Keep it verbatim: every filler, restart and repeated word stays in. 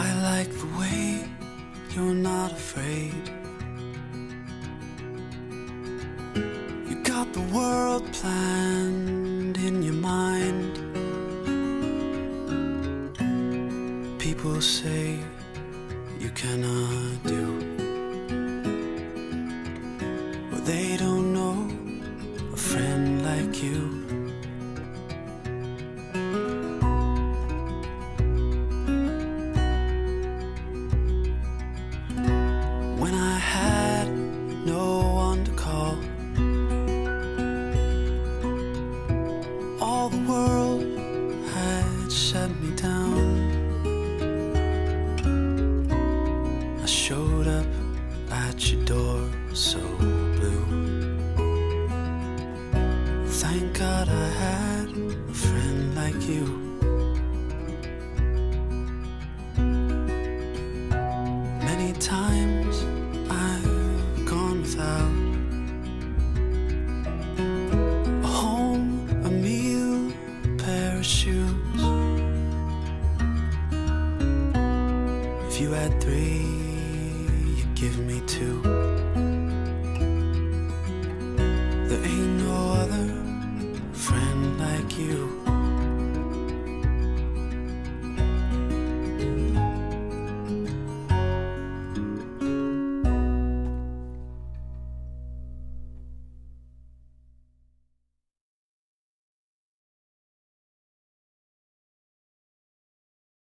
I like the way you're not afraid. You got the world planned in your mind. People say you cannot do what they don't know a friend like you. When I had no one to call, all the world had shut me down. I showed up at your door so blue. Thank God I had a friend like you. Many times I've gone without a home, a meal, a pair of shoes. If you had three, you'd give me two.